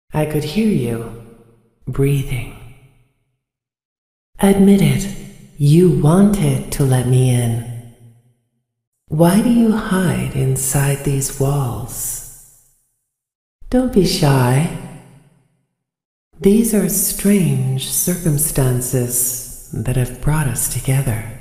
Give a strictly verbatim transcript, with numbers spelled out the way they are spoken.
I could hear you breathing. Admit it, you wanted to let me in. Why do you hide inside these walls? Don't be shy. These are strange circumstances that have brought us together.